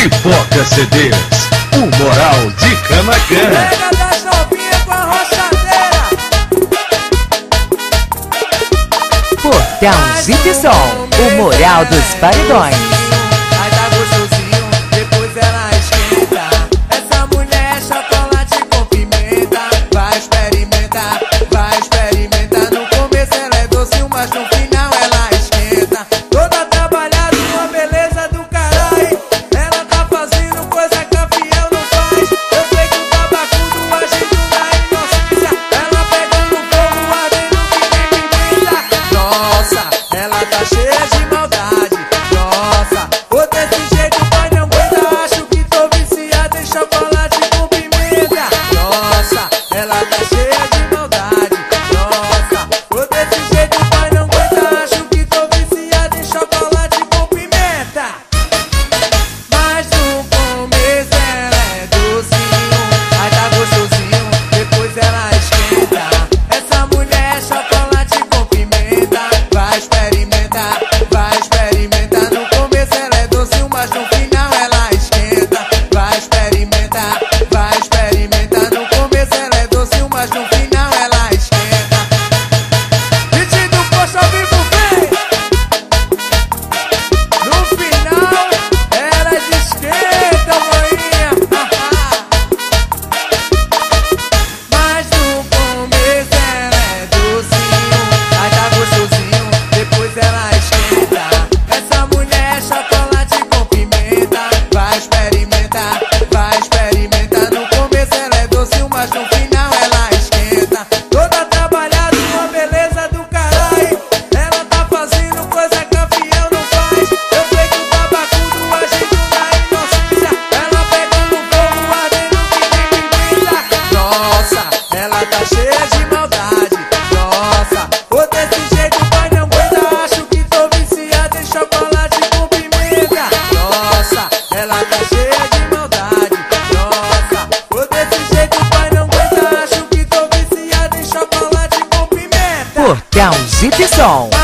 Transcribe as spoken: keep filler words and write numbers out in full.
Pipoca C Ds, o Moral de Camaquã. Pega das novinhas com a roçadeira. Portão Zip Som, o Moral dos Paredões. Aí tá gostosinho, depois ela esquenta. Essa mulher é chocolate com pimenta. Vai experimentar, vai experimentar. No começo ela é docinho, mas no final ela esquenta. Toda trabalhada, uma beleza do caralho. Ela tá fazendo coisa que a fiel não faz. Eu sei que o tabacudo agindo na inocência. Ela pegando fogo, ardendo que nem pimenta. Nossa, ela tá cheia de maldade. Nossa, ou desse jeito pai não aguenta. Acho que tô viciada em chocolate com pimenta. Nossa, ela tá cheia de maldade. Nossa, ou desse jeito pai não aguenta. Acho que tô viciada em chocolate com pimenta. Mas no começo ela é docinho, aí tá gostosinho, depois ela esquenta. Essa mulher é chocolate com pimenta. Vai experimentar, vai experimentar. No começo ela é docinho, mas no final ela esquenta. Vai experimentar, vai experimentar. No começo ela é docinho, mas no final ela esquenta. Hit do posto ao vivo vem. No final elas esquentam, maninha. Mas no começo ela é docinho, aí tá gostosinho, depois ela esquenta. Essa mulher é chocolate com pimenta. Vai experimentar, vai experimentar. No começo ela é docinho, mas no final ela esquenta. Toda trabalhada, uma beleza do caralho. Ela tá fazendo coisa que a fiel não faz. Eu sei que o tabacudo agindo na inocência. Ela pegando fogo, ardendo que nem pimenta. Nossa, ela tá cheia de maldade. Nossa, ou desse jeito pai não aguenta. Acho que tô viciada em chocolate com pimenta. Nossa, ela tá cheia de maldade. Nossa, ou desse jeito pai não aguenta. Acho que tô viciada em chocolate com pimenta. Portão Zip Som.